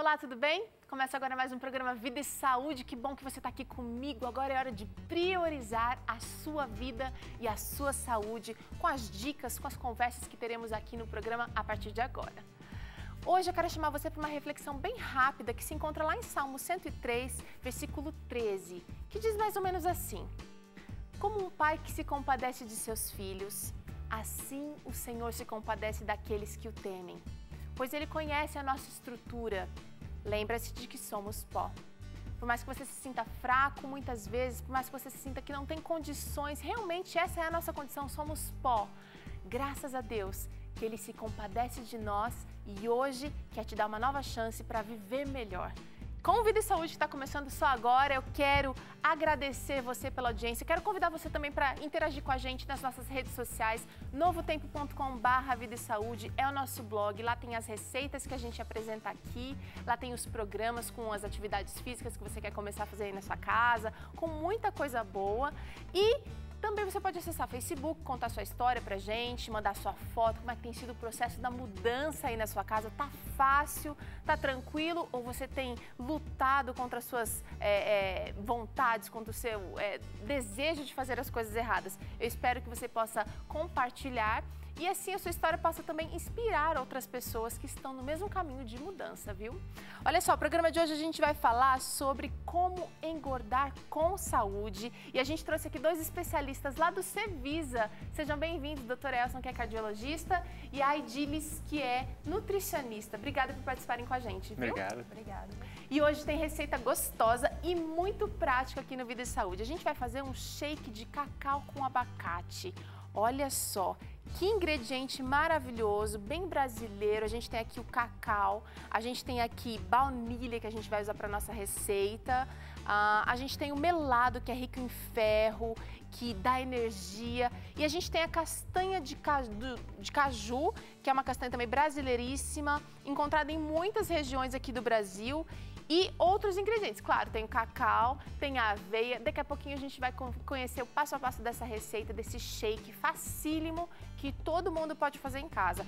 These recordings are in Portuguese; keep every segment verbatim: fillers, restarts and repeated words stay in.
Olá, tudo bem? Começa agora mais um programa Vida e Saúde. Que bom que você está aqui comigo. Agora é hora de priorizar a sua vida e a sua saúde com as dicas, com as conversas que teremos aqui no programa a partir de agora. Hoje eu quero chamar você para uma reflexão bem rápida que se encontra lá em Salmo cento e três, versículo treze, que diz mais ou menos assim: como um pai que se compadece de seus filhos, assim o Senhor se compadece daqueles que o temem, pois Ele conhece a nossa estrutura. Lembra-se de que somos pó. Por mais que você se sinta fraco muitas vezes, por mais que você se sinta que não tem condições, realmente essa é a nossa condição, somos pó. Graças a Deus que Ele se compadece de nós e hoje quer te dar uma nova chance para viver melhor. Com o Vida e Saúde que está começando só agora, eu quero agradecer você pela audiência. Quero convidar você também para interagir com a gente nas nossas redes sociais. novo tempo ponto com barra Vida e Saúde é o nosso blog. Lá tem as receitas que a gente apresenta aqui. Lá tem os programas com as atividades físicas que você quer começar a fazer aí na sua casa, com muita coisa boa. E também você pode acessar o Facebook, contar sua história pra gente, mandar sua foto, como é que tem sido o processo da mudança aí na sua casa. Tá fácil, tá tranquilo ou você tem lutado contra as suas é, é, vontades, contra o seu é, desejo de fazer as coisas erradas? Eu espero que você possa compartilhar e assim a sua história possa também inspirar outras pessoas que estão no mesmo caminho de mudança, viu? Olha só, o programa de hoje a gente vai falar sobre como engordar com saúde e a gente trouxe aqui dois especialistas lá do Cevisa. Sejam bem-vindos, doutor Elson, que é cardiologista, e a Aidilis, que é nutricionista. Obrigada por participarem com a gente, viu? Obrigado. Obrigada. E hoje tem receita gostosa e muito prática aqui no Vida e Saúde. A gente vai fazer um shake de cacau com abacate. Olha só, que ingrediente maravilhoso, bem brasileiro. A gente tem aqui o cacau, a gente tem aqui baunilha que a gente vai usar para nossa receita. Uh, a gente tem o melado, que é rico em ferro, que dá energia. E a gente tem a castanha de caju, de caju, que é uma castanha também brasileiríssima, encontrada em muitas regiões aqui do Brasil. E outros ingredientes, claro, tem o cacau, tem a aveia. Daqui a pouquinho a gente vai conhecer o passo a passo dessa receita, desse shake facílimo que todo mundo pode fazer em casa.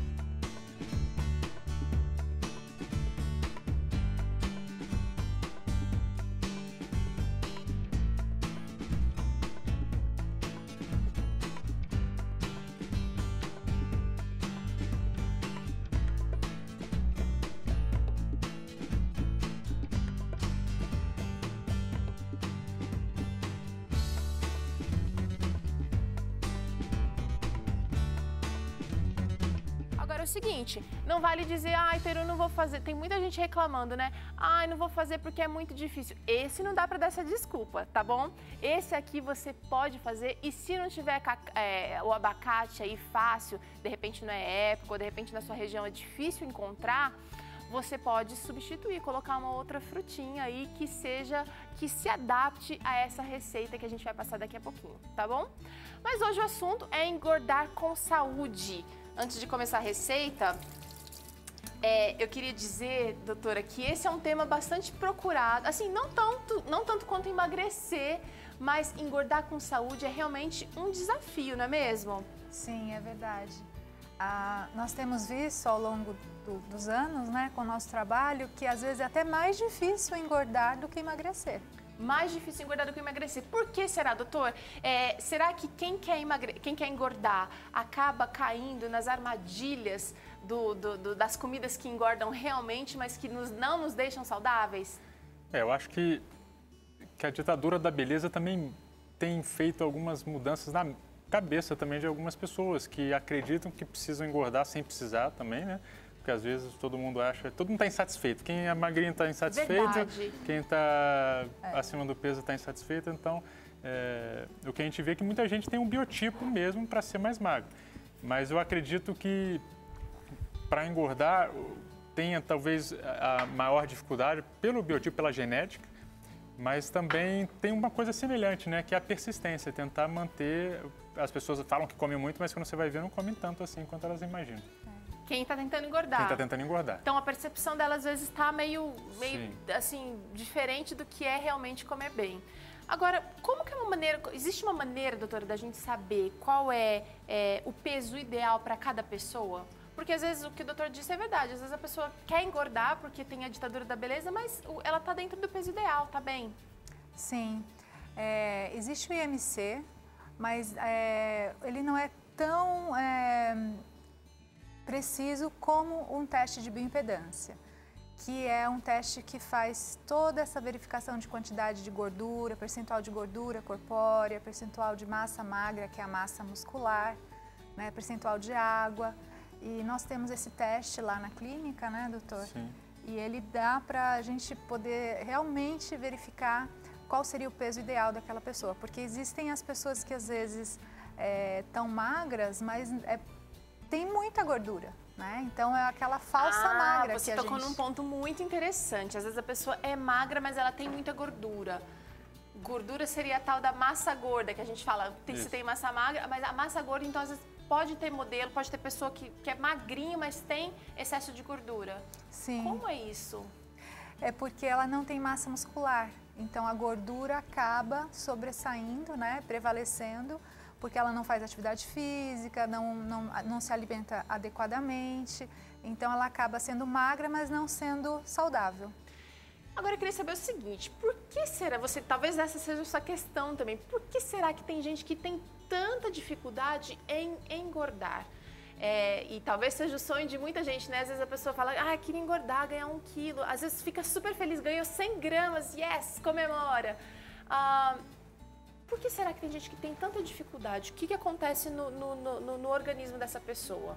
É o seguinte, não vale dizer, ai, Peru, não vou fazer. Tem muita gente reclamando, né? Ai, não vou fazer porque é muito difícil. Esse não dá pra dar essa desculpa, tá bom? Esse aqui você pode fazer e se não tiver é, o abacate aí fácil, de repente não é época, ou de repente na sua região é difícil encontrar, você pode substituir, colocar uma outra frutinha aí que seja, que se adapte a essa receita que a gente vai passar daqui a pouquinho, tá bom? Mas hoje o assunto é engordar com saúde. Antes de começar a receita, é, eu queria dizer, doutora, que esse é um tema bastante procurado, assim, não tanto, não tanto quanto emagrecer, mas engordar com saúde é realmente um desafio, não é mesmo? Sim, é verdade. Ah, nós temos visto ao longo do, dos anos, né, com o nosso trabalho, que às vezes é até mais difícil engordar do que emagrecer. Mais difícil engordar do que emagrecer. Por que será, doutor? É, será que quem quer, emagre... quem quer engordar acaba caindo nas armadilhas do, do, do, das comidas que engordam realmente, mas que nos, não nos deixam saudáveis? É, eu acho que, que a ditadura da beleza também tem feito algumas mudanças na cabeça também de algumas pessoas que acreditam que precisam engordar sem precisar também, né? Porque às vezes todo mundo acha, todo mundo está insatisfeito. Quem é magrinho está insatisfeito, Verdade. Quem está é. acima do peso está insatisfeito. Então, é, o que a gente vê é que muita gente tem um biotipo mesmo para ser mais magro. Mas eu acredito que para engordar tenha talvez a maior dificuldade pelo biotipo, pela genética, mas também tem uma coisa semelhante, né? Que é a persistência, tentar manter. As pessoas falam que comem muito, mas quando você vai ver não comem tanto assim quanto elas imaginam. Quem está tentando engordar. Quem está tentando engordar. Então a percepção dela às vezes está meio, meio assim, diferente do que é realmente comer bem. Agora, como que é uma maneira, existe uma maneira, doutora, da gente saber qual é, é o peso ideal para cada pessoa? Porque às vezes o que o doutor disse é verdade. Às vezes a pessoa quer engordar porque tem a ditadura da beleza, mas ela está dentro do peso ideal, tá bem? Sim. É, existe o I M C, mas é, ele não é tão é, preciso como um teste de bioimpedância, que é um teste que faz toda essa verificação de quantidade de gordura, percentual de gordura corpórea, percentual de massa magra, que é a massa muscular, né, percentual de água. E nós temos esse teste lá na clínica, né, doutor? Sim. E ele dá para a gente poder realmente verificar qual seria o peso ideal daquela pessoa. Porque existem as pessoas que às vezes estão é, magras, mas é, tem muita gordura. Né? Então é aquela falsa ah, magra você que a tocou gente... num ponto muito interessante. Às vezes a pessoa é magra, mas ela tem muita gordura. Gordura seria a tal da massa gorda, que a gente fala, tem, se tem massa magra, mas a massa gorda, então às vezes pode ter modelo, pode ter pessoa que, que é magrinho, mas tem excesso de gordura. Sim. Como é isso? É porque ela não tem massa muscular. Então a gordura acaba sobressaindo, né, prevalecendo, porque ela não faz atividade física, não, não, não se alimenta adequadamente, então ela acaba sendo magra, mas não sendo saudável. Agora eu queria saber o seguinte, por que será, você, talvez essa seja a sua questão também, por que será que tem gente que tem tanta dificuldade em engordar? É, e talvez seja o sonho de muita gente, né? Às vezes a pessoa fala, ah, queria engordar, ganhar um quilo, às vezes fica super feliz, ganhou cem gramas, yes, comemora. Ah, Por que será que tem gente que tem tanta dificuldade? O que, que acontece no, no, no, no organismo dessa pessoa?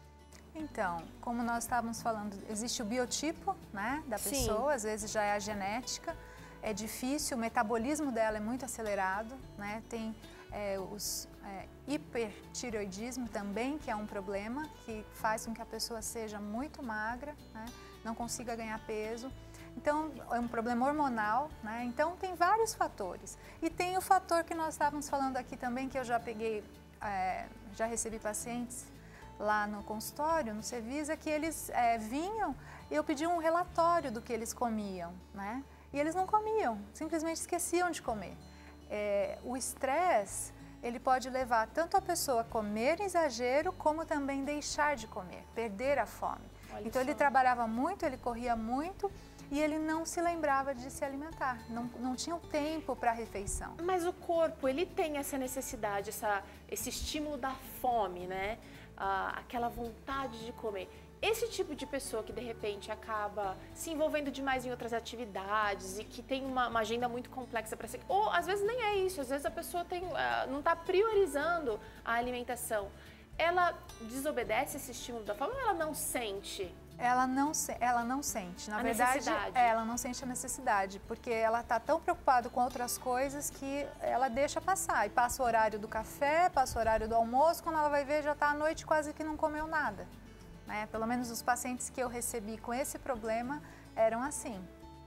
Então, como nós estávamos falando, existe o biotipo, né, da Sim. pessoa, às vezes já é a genética, é difícil, o metabolismo dela é muito acelerado, né, tem é, os é, hipertireoidismo também, que é um problema, que faz com que a pessoa seja muito magra, né, não consiga ganhar peso. Então, é um problema hormonal, né? Então tem vários fatores. E tem o fator que nós estávamos falando aqui também, que eu já peguei, é, já recebi pacientes lá no consultório, no Cevisa, que eles é, vinham e eu pedi um relatório do que eles comiam, né? E eles não comiam, simplesmente esqueciam de comer. É, o estresse, ele pode levar tanto a pessoa a comer em exagero, como também deixar de comer, perder a fome. Olha então só. Ele trabalhava muito, ele corria muito, e ele não se lembrava de se alimentar, não, não tinha o tempo para a refeição. Mas o corpo, ele tem essa necessidade, essa, esse estímulo da fome, né? Ah, aquela vontade de comer. Esse tipo de pessoa que de repente acaba se envolvendo demais em outras atividades e que tem uma, uma agenda muito complexa para ser... Ou às vezes nem é isso, às vezes a pessoa tem, uh, não está priorizando a alimentação. Ela desobedece esse estímulo da fome ou ela não sente? Ela não, ela não sente, na a verdade, necessidade. ela não sente a necessidade, porque ela está tão preocupada com outras coisas que ela deixa passar. E passa o horário do café, passa o horário do almoço, quando ela vai ver já está à noite quase que não comeu nada. Né? Pelo menos os pacientes que eu recebi com esse problema eram assim.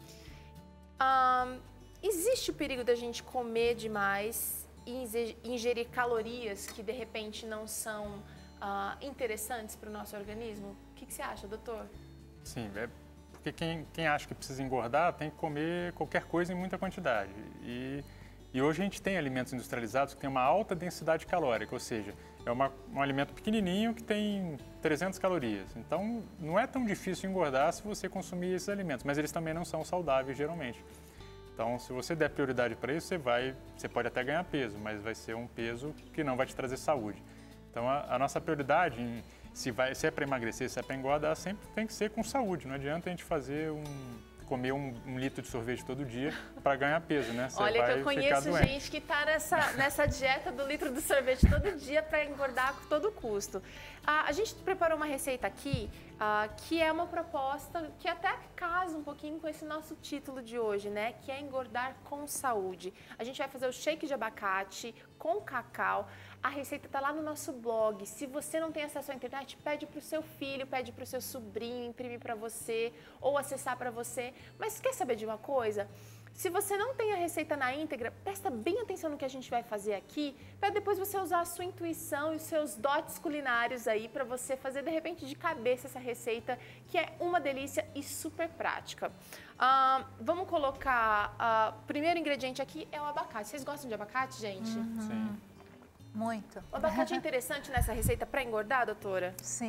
Um, existe o perigo da gente comer demais e ingerir calorias que de repente não são uh, interessantes para o nosso organismo? O que, que você acha, doutor? Sim, é porque quem, quem acha que precisa engordar tem que comer qualquer coisa em muita quantidade. E, e hoje a gente tem alimentos industrializados que têm uma alta densidade calórica, ou seja, é uma, um alimento pequenininho que tem trezentas calorias. Então, não é tão difícil engordar se você consumir esses alimentos, mas eles também não são saudáveis geralmente. Então, se você der prioridade para isso, você, vai, você pode até ganhar peso, mas vai ser um peso que não vai te trazer saúde. Então, a, a nossa prioridade em Se, vai, se é para emagrecer, se é para engordar, sempre tem que ser com saúde. Não adianta a gente fazer um, comer um, um litro de sorvete todo dia para ganhar peso, né? Você Olha vai que eu conheço ficar gente que está nessa, nessa dieta do litro de sorvete todo dia para engordar a todo custo. Ah, a gente preparou uma receita aqui ah, que é uma proposta que até casa um pouquinho com esse nosso título de hoje, né? Que é engordar com saúde. A gente vai fazer o shake de abacate com cacau. A receita está lá no nosso blog. Se você não tem acesso à internet, pede para o seu filho, pede para o seu sobrinho imprimir para você ou acessar para você. Mas quer saber de uma coisa? Se você não tem a receita na íntegra, presta bem atenção no que a gente vai fazer aqui, para depois você usar a sua intuição e os seus dotes culinários aí para você fazer de repente de cabeça essa receita, que é uma delícia e super prática. Ah, vamos colocar, ah, o primeiro ingrediente aqui é o abacate. Vocês gostam de abacate, gente? Uhum. Sim. Muito. O abacate é interessante nessa receita para engordar, doutora? Sim.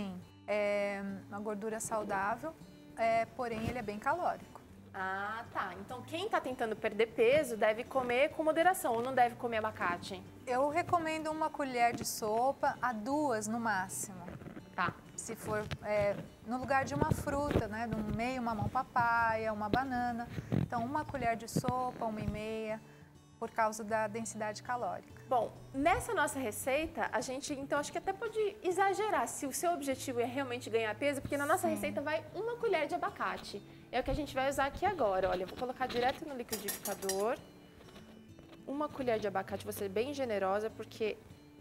é uma gordura saudável, é, porém ele é bem calórico. Ah, tá. Então quem está tentando perder peso deve comer com moderação ou não deve comer abacate? Eu recomendo uma colher de sopa a duas no máximo. Tá. Se for é, no lugar de uma fruta, né? No meio, uma mão papaya, uma banana. Então, uma colher de sopa, uma e meia, por causa da densidade calórica. Bom, nessa nossa receita, a gente, então, acho que até pode exagerar se o seu objetivo é realmente ganhar peso, porque na nossa Sim. receita vai uma colher de abacate. É o que a gente vai usar aqui agora. Olha, eu vou colocar direto no liquidificador. Uma colher de abacate, vou ser bem generosa, porque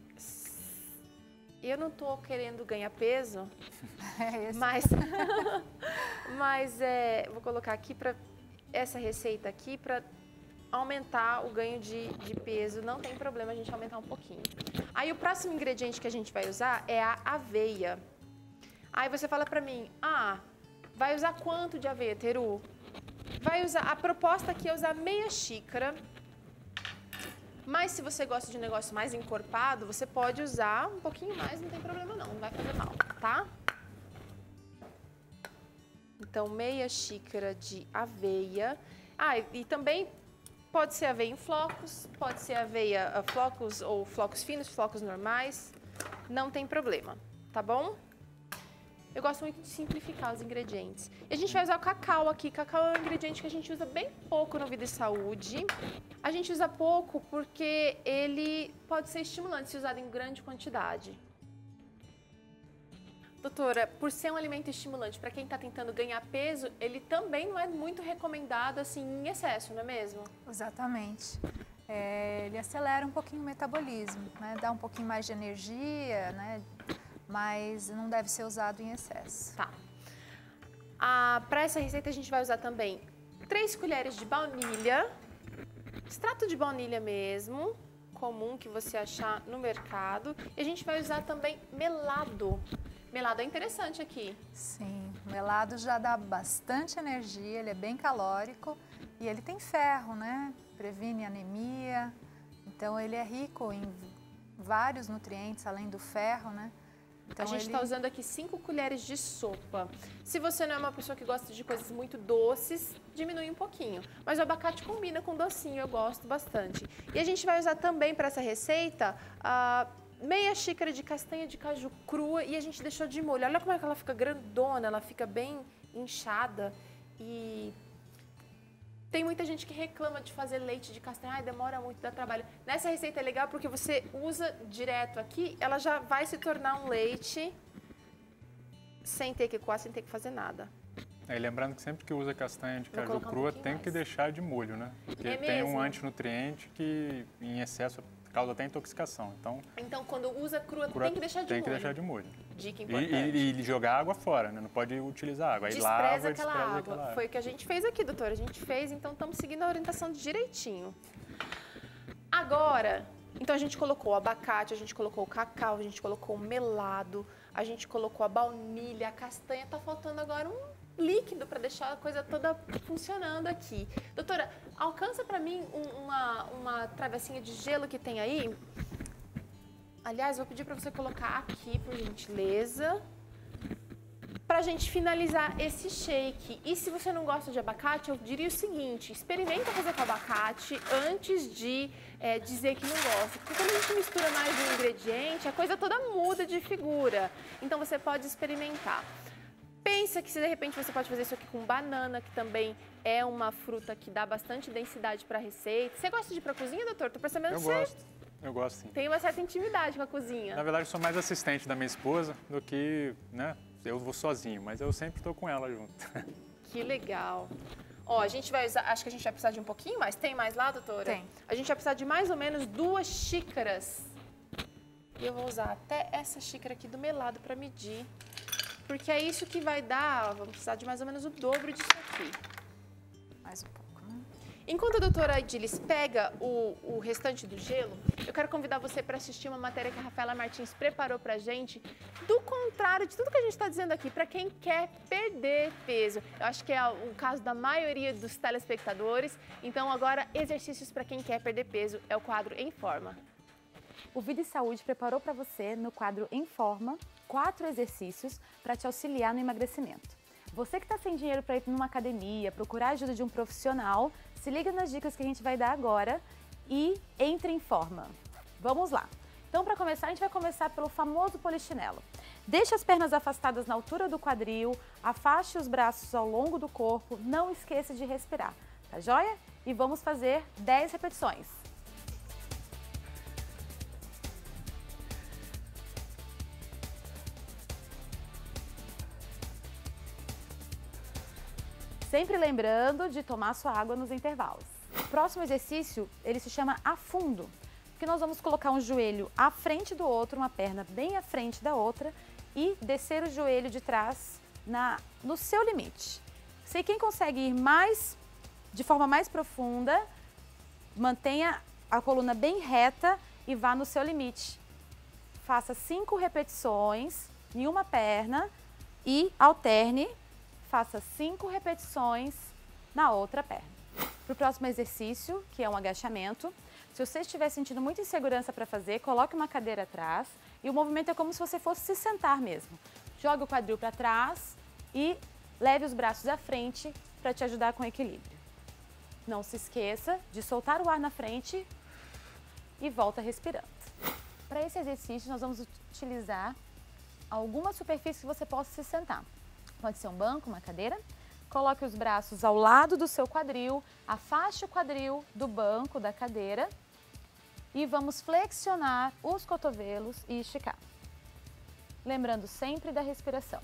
eu não tô querendo ganhar peso, é mas, mas é, vou colocar aqui para essa receita aqui para aumentar o ganho de, de peso. Não tem problema a gente aumentar um pouquinho. Aí o próximo ingrediente que a gente vai usar é a aveia. Aí você fala para mim, ah, vai usar quanto de aveia, Teru? Vai usar, a proposta aqui é usar meia xícara. Mas se você gosta de um negócio mais encorpado, você pode usar um pouquinho mais, não tem problema não, não vai fazer mal, tá? Então, meia xícara de aveia. Ah, e, e também pode ser aveia em flocos, pode ser aveia uh, flocos ou flocos finos, flocos normais, não tem problema, tá bom? Eu gosto muito de simplificar os ingredientes. E a gente vai usar o cacau aqui. Cacau é um ingrediente que a gente usa bem pouco no Vida e Saúde. A gente usa pouco porque ele pode ser estimulante se usado em grande quantidade. Doutora, por ser um alimento estimulante, para quem está tentando ganhar peso, ele também não é muito recomendado assim em excesso, não é mesmo? Exatamente. É, ele acelera um pouquinho o metabolismo, né? Dá um pouquinho mais de energia, né? Mas não deve ser usado em excesso. Tá. Ah, para essa receita a gente vai usar também três colheres de baunilha, extrato de baunilha mesmo, comum que você achar no mercado. E a gente vai usar também melado. Melado é interessante aqui. Sim, o melado já dá bastante energia, ele é bem calórico e ele tem ferro, né? Previne anemia, então ele é rico em vários nutrientes além do ferro, né? Então, a gente está ele... usando aqui cinco colheres de sopa. Se você não é uma pessoa que gosta de coisas muito doces, diminui um pouquinho. Mas o abacate combina com docinho, eu gosto bastante. E a gente vai usar também para essa receita uh, meia xícara de castanha de caju crua e a gente deixou de molho. Olha como é que ela fica grandona, ela fica bem inchada e... Tem muita gente que reclama de fazer leite de castanha, ai, demora muito, dá trabalho. Nessa receita é legal porque você usa direto aqui, ela já vai se tornar um leite sem ter que coar, sem ter que fazer nada. É, lembrando que sempre que usa castanha de caju crua, um tem mais. que deixar de molho, né? Porque é tem um antinutriente que em excesso causa até intoxicação. Então, então quando usa crua, crua tem que deixar de tem molho. Tem que deixar de molho. Dica importante. E, e, e jogar água fora, né? Não pode utilizar água. Aí Despreza lava, aquela despreza água. aquela água. Foi o que a gente fez aqui, doutora. A gente fez, então estamos seguindo a orientação direitinho. Agora, então a gente colocou o abacate, a gente colocou o cacau, a gente colocou o melado, a gente colocou a baunilha, a castanha. Tá faltando agora um líquido para deixar a coisa toda funcionando aqui. Doutora, alcança para mim um, uma, uma travessinha de gelo que tem aí. Aliás, vou pedir para você colocar aqui, por gentileza, para a gente finalizar esse shake. E se você não gosta de abacate, eu diria o seguinte, experimenta fazer com abacate antes de é, dizer que não gosta. Porque quando a gente mistura mais de um ingrediente, a coisa toda muda de figura. Então, você pode experimentar. Pensa que se de repente você pode fazer isso aqui com banana, que também é uma fruta que dá bastante densidade para a receita. Você gosta de ir para a cozinha, doutor? Tô percebendo eu que você... gosto. Eu gosto, sim. Tem uma certa intimidade com a cozinha. Na verdade, eu sou mais assistente da minha esposa do que, né, eu vou sozinho, mas eu sempre estou com ela junto. Que legal. Ó, a gente vai usar, acho que a gente vai precisar de um pouquinho mais. Tem mais lá, doutora? Tem. A gente vai precisar de mais ou menos duas xícaras. E eu vou usar até essa xícara aqui do melado para medir. Porque é isso que vai dar, ó, vamos precisar de mais ou menos o dobro disso aqui. Mais um pouco, né? Enquanto a doutora Idilis pega o, o restante do gelo, eu quero convidar você para assistir uma matéria que a Rafaela Martins preparou para a gente, do contrário de tudo que a gente está dizendo aqui, para quem quer perder peso. Eu acho que é o caso da maioria dos telespectadores. Então, agora, exercícios para quem quer perder peso é o quadro Em Forma. O Vida e Saúde preparou para você, no quadro Em Forma, quatro exercícios para te auxiliar no emagrecimento. Você que está sem dinheiro para ir numa academia, procurar a ajuda de um profissional, se liga nas dicas que a gente vai dar agora e entre em forma. Vamos lá! Então, para começar, a gente vai começar pelo famoso polichinelo. Deixe as pernas afastadas na altura do quadril, afaste os braços ao longo do corpo, não esqueça de respirar, tá joia? E vamos fazer dez repetições. Sempre lembrando de tomar sua água nos intervalos. O próximo exercício, ele se chama afundo, porque nós vamos colocar um joelho à frente do outro, uma perna bem à frente da outra e descer o joelho de trás na, no seu limite. Se quem consegue ir mais, de forma mais profunda, mantenha a coluna bem reta e vá no seu limite. Faça cinco repetições em uma perna e alterne. Faça cinco repetições na outra perna. Para o próximo exercício, que é um agachamento, se você estiver sentindo muita insegurança para fazer, coloque uma cadeira atrás e o movimento é como se você fosse se sentar mesmo. Jogue o quadril para trás e leve os braços à frente para te ajudar com o equilíbrio. Não se esqueça de soltar o ar na frente e volta respirando. Para esse exercício, nós vamos utilizar alguma superfície que você possa se sentar. Pode ser um banco, uma cadeira. Coloque os braços ao lado do seu quadril, afaste o quadril do banco, da cadeira e vamos flexionar os cotovelos e esticar. Lembrando sempre da respiração.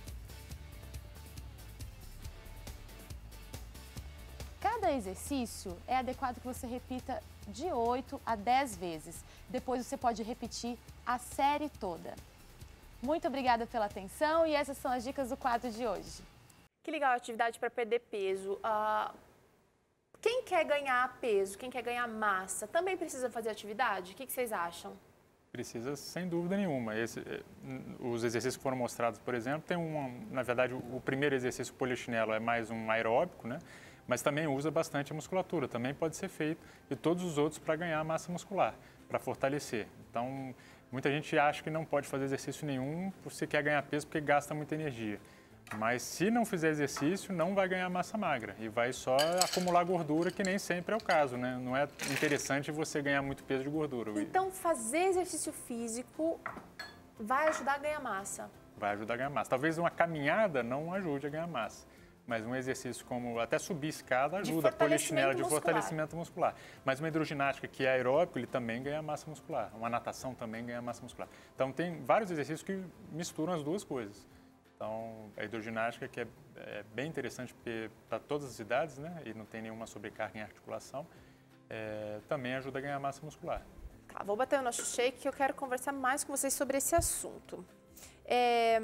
Cada exercício é adequado que você repita de oito a dez vezes. Depois você pode repetir a série toda. Muito obrigada pela atenção e essas são as dicas do quadro de hoje. Que legal a atividade para perder peso. Uh, quem quer ganhar peso, quem quer ganhar massa, também precisa fazer atividade? O que, que vocês acham? Precisa, sem dúvida nenhuma. Esse, os exercícios que foram mostrados, por exemplo, tem um, na verdade, o, o primeiro exercício, o polichinelo, é mais um aeróbico, né? Mas também usa bastante a musculatura. Também pode ser feito e todos os outros para ganhar massa muscular, para fortalecer. Então, muita gente acha que não pode fazer exercício nenhum porque quer ganhar peso porque gasta muita energia. Mas se não fizer exercício, não vai ganhar massa magra e vai só acumular gordura, que nem sempre é o caso, né? Não é interessante você ganhar muito peso de gordura. Então, fazer exercício físico vai ajudar a ganhar massa? Vai ajudar a ganhar massa. Talvez uma caminhada não ajude a ganhar massa. Mas um exercício como até subir escada ajuda, polichinelo de fortalecimento muscular. Mas uma hidroginástica que é aeróbico, ele também ganha massa muscular. Uma natação também ganha massa muscular. Então tem vários exercícios que misturam as duas coisas. Então a hidroginástica, que é, é bem interessante para todas as idades, né? E não tem nenhuma sobrecarga em articulação, é, também ajuda a ganhar massa muscular. Tá, vou bater o nosso shake que eu quero conversar mais com vocês sobre esse assunto. É...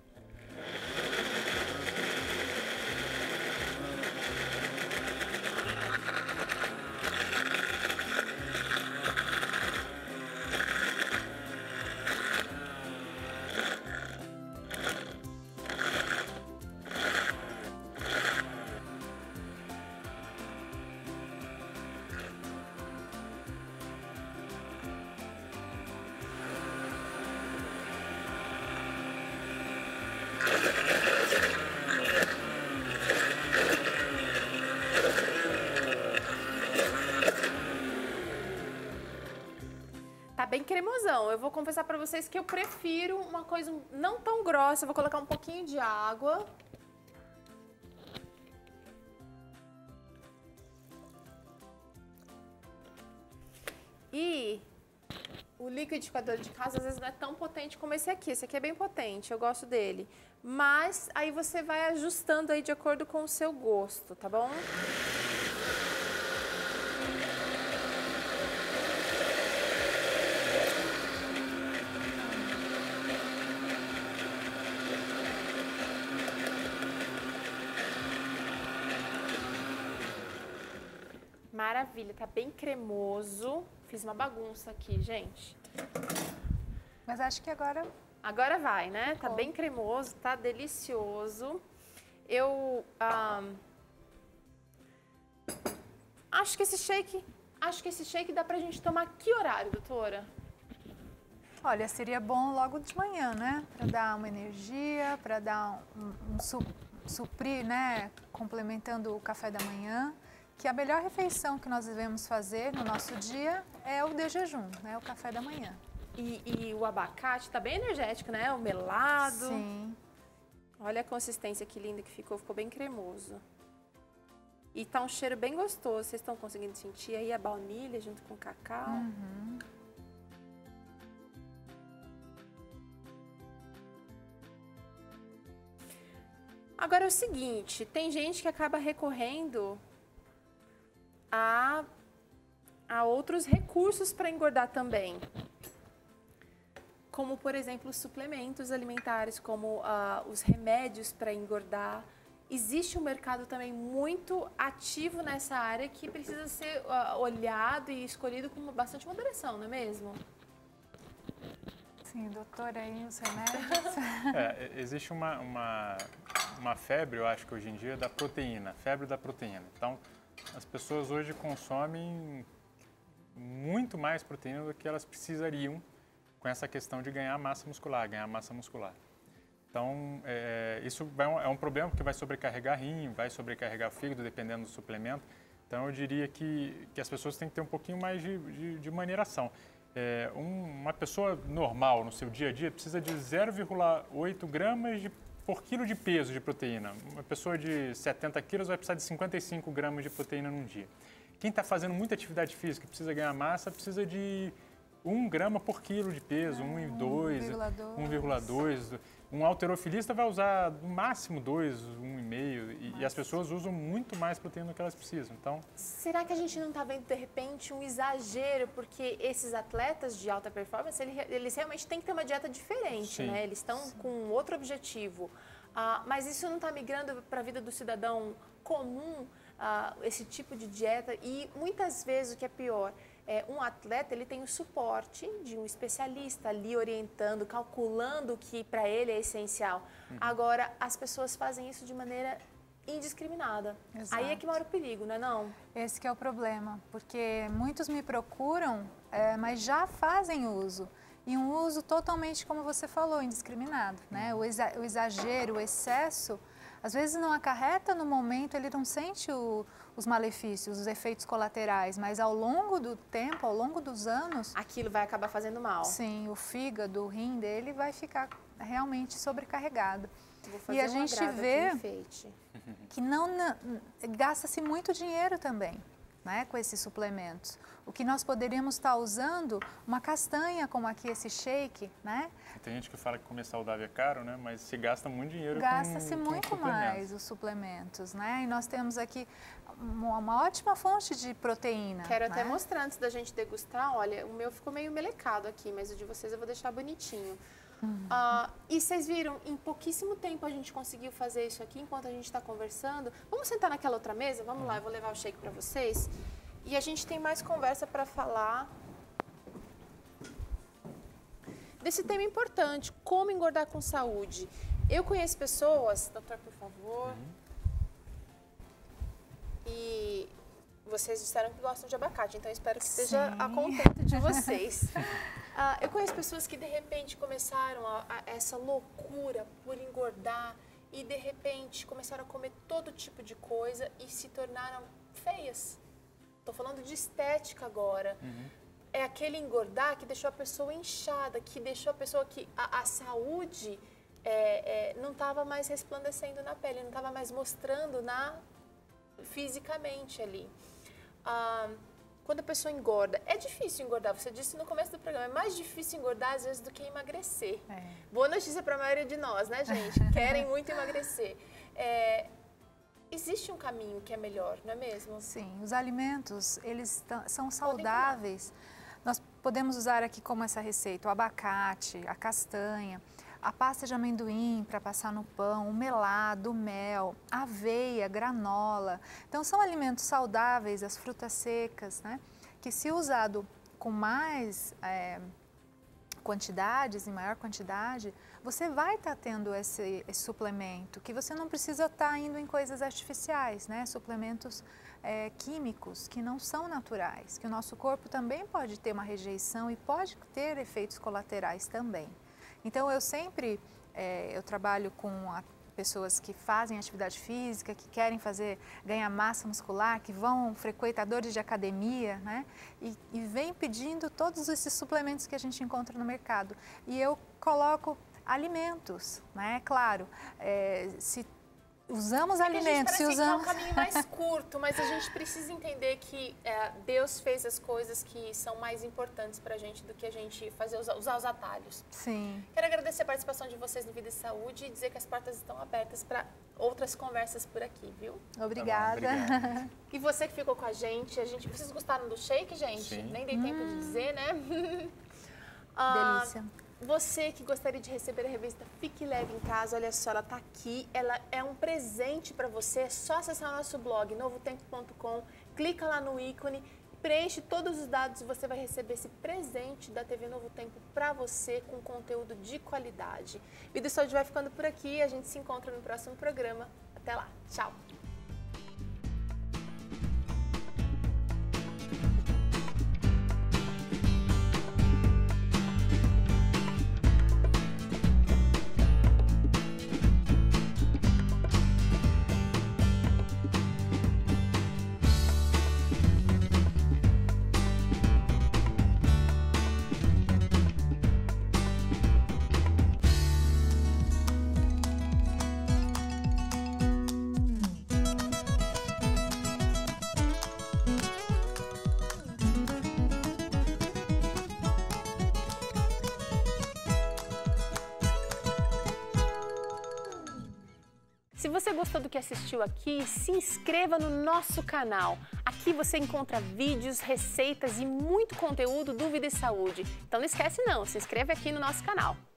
Tá bem cremosão. Eu vou confessar pra vocês que eu prefiro uma coisa não tão grossa. Eu vou colocar um pouquinho de água. E o liquidificador de casa às vezes não é tão potente como esse aqui. Esse aqui é bem potente, eu gosto dele. Mas aí você vai ajustando aí de acordo com o seu gosto, tá bom? Maravilha, tá bem cremoso. Fiz uma bagunça aqui, gente. Mas acho que agora... Agora vai, né? Tá bem cremoso, tá delicioso. Eu um, acho que esse shake, acho que esse shake dá pra gente tomar que horário, doutora? Olha, seria bom logo de manhã, né? Para dar uma energia, para dar um, um su, suprir, né? Complementando o café da manhã, que a melhor refeição que nós devemos fazer no nosso dia é o de jejum, né? O café da manhã. E, e o abacate tá bem energético, né? O melado. Sim. Olha a consistência que linda que ficou, ficou bem cremoso. E tá um cheiro bem gostoso, vocês estão conseguindo sentir aí a baunilha junto com o cacau? Uhum. Agora é o seguinte, tem gente que acaba recorrendo a, a outros recursos para engordar também. Como, por exemplo, os suplementos alimentares, como uh, os remédios para engordar. Existe um mercado também muito ativo nessa área que precisa ser uh, olhado e escolhido com bastante moderação, não é mesmo? Sim, doutora, aí os remédios. É, existe uma, uma, uma febre, eu acho que hoje em dia, da proteína, febre da proteína. Então, as pessoas hoje consomem muito mais proteína do que elas precisariam com essa questão de ganhar massa muscular, ganhar massa muscular. Então, é, isso vai, é um problema porque vai sobrecarregar rim, vai sobrecarregar o fígado, dependendo do suplemento. Então, eu diria que, que as pessoas têm que ter um pouquinho mais de, de, de maneiração. É, um, uma pessoa normal no seu dia a dia precisa de zero vírgula oito gramas de, por quilo de peso de proteína. Uma pessoa de setenta quilos vai precisar de cinquenta e cinco gramas de proteína num dia. Quem está fazendo muita atividade física precisa ganhar massa, precisa de um grama por quilo de peso, um vírgula dois, um vírgula dois. Um halterofilista vai usar no máximo dois, um vírgula cinco, e, e as pessoas usam muito mais proteína do que elas precisam. Então, será que a gente não está vendo, de repente, um exagero? Porque esses atletas de alta performance, eles, eles realmente têm que ter uma dieta diferente, sim, né? Eles estão com outro objetivo. Ah, mas isso não está migrando para a vida do cidadão comum, ah, esse tipo de dieta? E muitas vezes o que é pior, é, um atleta ele tem o suporte de um especialista ali orientando, calculando o que para ele é essencial. Uhum. Agora, as pessoas fazem isso de maneira indiscriminada. Exato. Aí é que mora o perigo, não é não? Esse que é o problema, porque muitos me procuram, é, mas já fazem uso. E um uso totalmente, como você falou, indiscriminado, né? O, exa o exagero, o excesso, às vezes não acarreta no momento, ele não sente o, os malefícios, os efeitos colaterais, mas ao longo do tempo, ao longo dos anos... aquilo vai acabar fazendo mal. Sim, o fígado, o rim dele vai ficar realmente sobrecarregado. Vou fazer e a um gente vê enfeite. que não, não gasta-se muito dinheiro também, né, com esses suplementos. O que nós poderíamos estar usando, uma castanha como aqui esse shake, né? Tem gente que fala que comer saudável é caro, né? Mas se gasta muito dinheiro Gasta-se com, muito com mais os suplementos, né? E nós temos aqui uma, uma ótima fonte de proteína. Quero né? até mostrar antes da gente degustar. Olha, o meu ficou meio melecado aqui, mas o de vocês eu vou deixar bonitinho. Uhum. Uh, e vocês viram, em pouquíssimo tempo a gente conseguiu fazer isso aqui enquanto a gente está conversando. Vamos sentar naquela outra mesa? Vamos lá, eu vou levar o shake para vocês. E a gente tem mais conversa para falar desse tema importante, como engordar com saúde. Eu conheço pessoas, doutor, por favor, uhum. e vocês disseram que gostam de abacate, então eu espero que esteja a contento de vocês. uh, eu conheço pessoas que de repente começaram a, a essa loucura por engordar e de repente começaram a comer todo tipo de coisa e se tornaram feias. Estou falando de estética agora. Uhum. É aquele engordar que deixou a pessoa inchada, que deixou a pessoa que a, a saúde é, é, não estava mais resplandecendo na pele, não estava mais mostrando na, fisicamente ali. Ah, quando a pessoa engorda, é difícil engordar, você disse no começo do programa, é mais difícil engordar às vezes do que emagrecer. É. Boa notícia para a maioria de nós, né, gente? Querem muito emagrecer. É, existe um caminho que é melhor, não é mesmo? Sim, os alimentos, eles são saudáveis. Nós podemos usar aqui como essa receita, o abacate, a castanha, a pasta de amendoim para passar no pão, o melado, o mel, aveia, granola. Então, são alimentos saudáveis, as frutas secas, né? Que se usado com mais é, quantidades, em maior quantidade, você vai estar tendo esse, esse suplemento, que você não precisa estar indo em coisas artificiais, né? Suplementos é, químicos que não são naturais, que o nosso corpo também pode ter uma rejeição e pode ter efeitos colaterais também. Então, eu sempre, é, eu trabalho com a pessoas que fazem atividade física, que querem fazer, ganhar massa muscular, que vão, frequentadores de academia, né? E, e vem pedindo todos esses suplementos que a gente encontra no mercado. E eu coloco alimentos, né? Claro, é, se usamos é alimentos, se usamos... É um caminho mais curto, mas a gente precisa entender que é, Deus fez as coisas que são mais importantes para a gente do que a gente fazer, usar os atalhos. Sim. Quero agradecer a participação de vocês no Vida e Saúde e dizer que as portas estão abertas para outras conversas por aqui, viu? Obrigada. Tá bom, e você que ficou com a gente, a gente, vocês gostaram do shake, gente? Sim. Nem dei tempo hum. de dizer, né? Delícia. Ah, você que gostaria de receber a revista Fique Leve em Casa, olha só, ela está aqui, ela é um presente para você, é só acessar o nosso blog, novo tempo ponto com, clica lá no ícone, preenche todos os dados e você vai receber esse presente da T V Novo Tempo para você com conteúdo de qualidade. Vida e Saúde vai ficando por aqui, a gente se encontra no próximo programa. Até lá, tchau! Se você gostou do que assistiu aqui, se inscreva no nosso canal. Aqui você encontra vídeos, receitas e muito conteúdo do Vida e Saúde. Então não esquece não, se inscreve aqui no nosso canal.